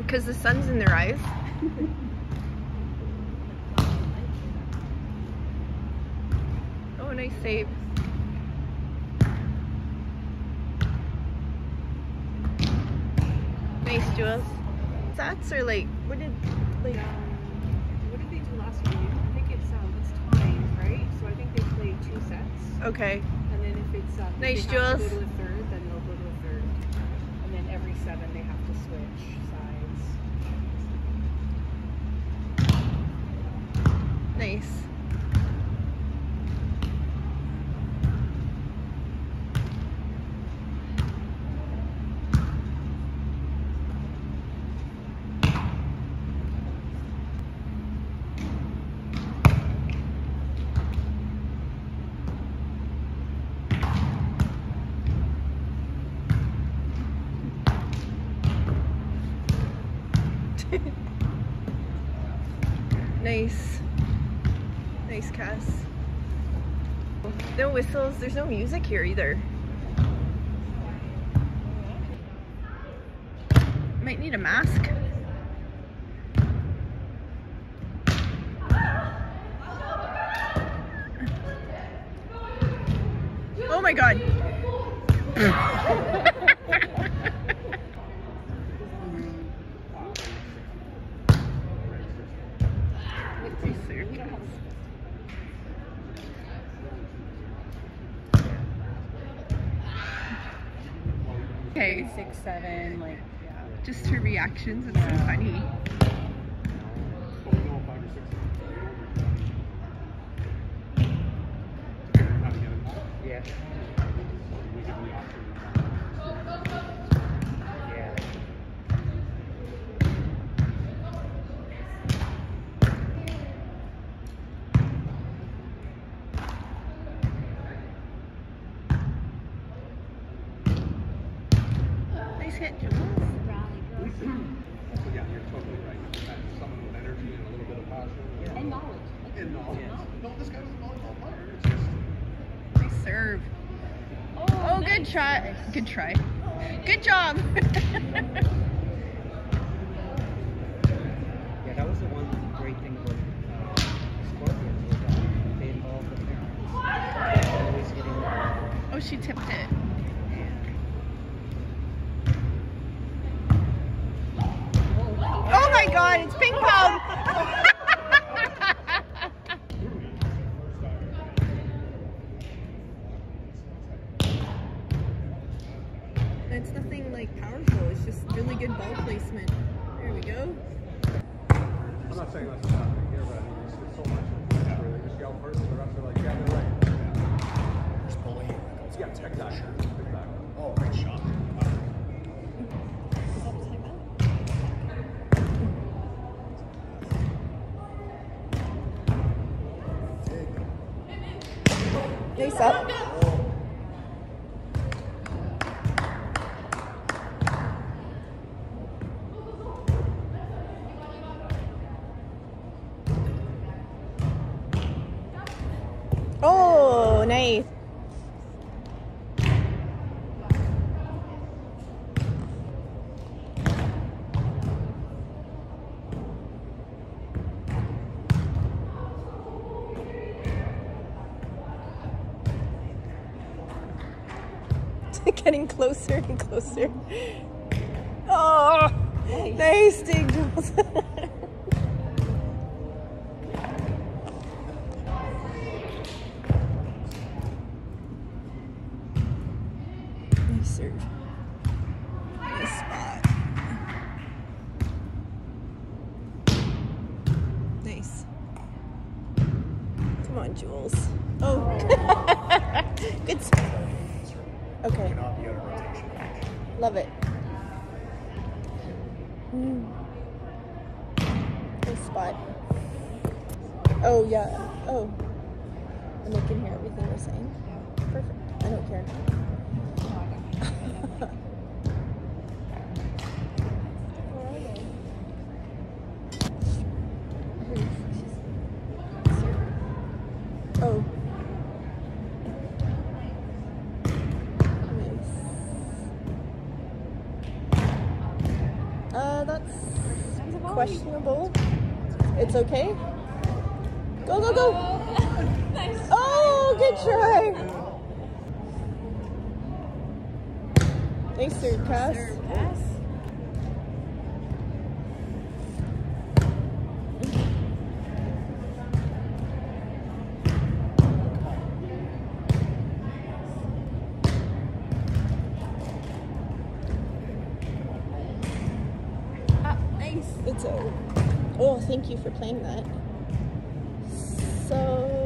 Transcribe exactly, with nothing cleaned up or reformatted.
because the sun's in their eyes. Oh, nice save. Nice, Jules. Sets or like, what did, like... Um, what did they do last week? I think it's, um, it's timed, right? So I think they play two sets. Okay. And then if it's, um, nice, if they have Jules. to go to a third, then they'll go to a third. And then every seven they have to switch sides. Nice. Nice. Nice, Cass. No whistles. There's no music here either. Might need a mask. Oh my god. Okay. Six, seven, like, yeah. Just her reactions, it's so funny. Yeah. Yeah. Nice hit, Jules. Yeah, you're totally right. That's someone with energy and a little bit of passion. Yeah. And knowledge. And knowledge. Yeah. No, this guy was a volleyball player. It's just... Nice serve. Oh, oh nice. Good try. Good try. Good job. Yeah, that was the one great thing about uh, Scorpions was that they involved the parents. They're always getting. Oh, she tipped it. Oh my god, it's ping pong! It's nothing like powerful, it's just really good ball placement. There we go. I'm not saying that's what's happening here, but I mean, it's, it's so much. Yeah. Where they just yell first, and the rest are like, yeah, they're right. Yeah. Just bullying. Yeah, exactly. Exactly. Oh, great shot. Nice up. Oh, nice. Getting closer and closer. Oh, nice, nice dig, Jules. Nice serve. Nice spot. Nice. Come on, Jules. Oh, good. Okay. Cannot be out of rotation. Love it. Mm. Nice spot. Oh, yeah. Oh. And they can hear everything we're saying. Perfect. I don't care. Oh. Uh, that's questionable. It's okay. Go, go, go. Nice. Oh, good try. Nice third pass. Third pass. Ah, nice. It's a. Oh, thank you for playing that. So.